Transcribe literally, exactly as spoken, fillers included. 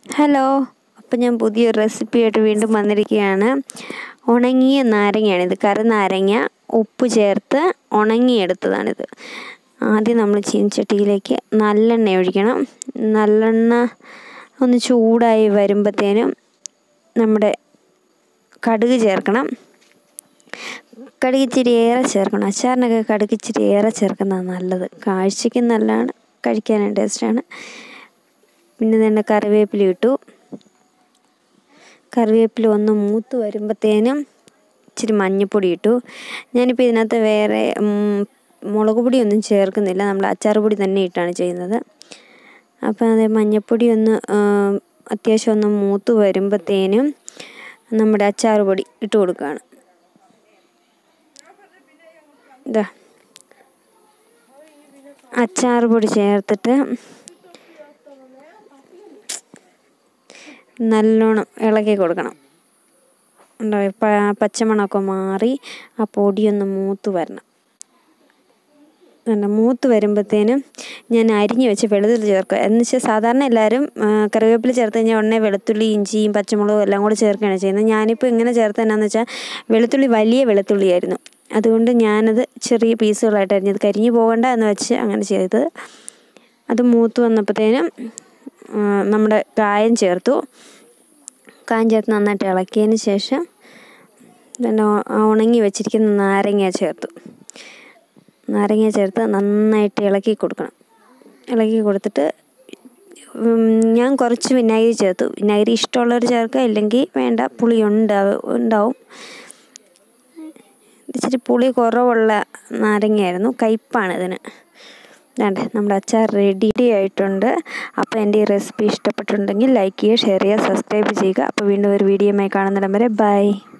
Hello, അപ്പം ഞാൻ പുതിയൊരു റെസിപ്പിയായിട്ട് വീണ്ടും വന്നിരിക്കുകയാണ്. ഉണങ്ങിയ നാരങ്ങയാണിത്. കറുനാരങ്ങ ഉപ്പ് ചേർത്ത് ഉണങ്ങിയെടുത്തതാണിത്. ആദ്യം നമ്മൾ ചീനച്ചട്ടിയിലേക്ക് നല്ലെണ്ണ ഒഴിക്കണം. നല്ലെണ്ണ ഒന്ന് ചൂടായി വരുമ്പോഴത്തേനും നമ്മുടെ കടുക് ചേർക്കണം. കടുക് ഇച്ചിരി ഏറെ ചേർക്കണം. അച്ചാറിനൊക്കെ കടുക് ഇച്ചിരി ഏറെ ചേർക്കുന്നതാണ് നല്ലത്. കാഴ്ചയ്ക്കും നല്ലതാണ്, കഴിക്കാനും ടേസ്റ്റാണ്. പിന്നെ തന്നെ കറിവേപ്പില ഇട്ടു. കറിവേപ്പില ഒന്ന് മൂത്ത് വരുമ്പോഴത്തേനും ഇച്ചിരി മഞ്ഞൾപ്പൊടി ഇട്ടു. ഞാനിപ്പോൾ ഇതിനകത്ത് വേറെ മുളക് പൊടിയൊന്നും ചേർക്കുന്നില്ല, നമ്മൾ അച്ചാർ പൊടി തന്നെ ഇട്ടാണ് ചെയ്യുന്നത്. അപ്പോൾ അത് മഞ്ഞൾപ്പൊടി ഒന്ന് അത്യാവശ്യം ഒന്ന് മൂത്ത് വരുമ്പോഴത്തേനും നമ്മുടെ അച്ചാർ പൊടി ഇട്ട് കൊടുക്കുകയാണ്. ഇതാ അച്ചാർ പൊടി ചേർത്തിട്ട് നല്ലോണം ഇളക്കി കൊടുക്കണം. എന്താ പച്ചമണമൊക്കെ മാറി ആ പൊടിയൊന്ന് മൂത്ത് വരണം. മൂത്ത് വരുമ്പോഴത്തേനും ഞാൻ അരിഞ്ഞ് വെച്ച് വെളുത്തുള്ളി ചേർക്കുക. എന്ന് വെച്ചാൽ സാധാരണ എല്ലാവരും കറിവേപ്പില ചേർത്ത് കഴിഞ്ഞാൽ ഉടനെ വെളുത്തുള്ളി ഇഞ്ചിയും പച്ചമുളകും എല്ലാം കൂടെ ചേർക്കുകയാണ് ചെയ്യുന്നത്. ഞാനിപ്പോൾ ഇങ്ങനെ ചേർത്ത് എന്നാന്ന് വെച്ചാൽ വെളുത്തുള്ളി വലിയ വെളുത്തുള്ളിയായിരുന്നു, അതുകൊണ്ട് ഞാനത് ചെറിയ പീസുകളായിട്ട് അരിഞ്ഞത് കരിഞ്ഞു പോകണ്ട എന്ന് വെച്ച് അങ്ങനെ ചെയ്തത്. അത് മൂത്ത് വന്നപ്പോഴത്തേനും നമ്മുടെ കായം ചേർത്തു. കായം ചേർത്ത് നന്നായിട്ട് ഇളക്കിയതിന് ശേഷം പിന്നെ ഉണങ്ങി വെച്ചിരിക്കുന്ന നാരങ്ങ ചേർത്തു. നാരങ്ങ ചേർത്ത് നന്നായിട്ട് ഇളക്കി കൊടുക്കണം. ഇളക്കി കൊടുത്തിട്ട് ഞാൻ കുറച്ച് വിനാഗിരി ചേർത്തു. വിനാഗിരി ഇഷ്ടമുള്ളവർ ചേർക്കുക, ഇല്ലെങ്കിൽ വേണ്ട. പുളി ഉണ്ടാവും ഉണ്ടാവും ഇച്ചിരി പുളി കുറവുള്ള നാരങ്ങയായിരുന്നു, കയ്പ്പാണ് ഇതിന്. വേണ്ട, നമ്മുടെ അച്ചാർ റെഡി ആയിട്ടുണ്ട്. അപ്പോൾ എൻ്റെ ഈ റെസിപ്പി ഇഷ്ടപ്പെട്ടിട്ടുണ്ടെങ്കിൽ ലൈക്ക് ചെയ്യുക, ഷെയർ ചെയ്യുക, സബ്സ്ക്രൈബ് ചെയ്യുക. അപ്പോൾ വീണ്ടും ഒരു വീഡിയോയുമായി കാണുന്നിടം വരെ ബൈ.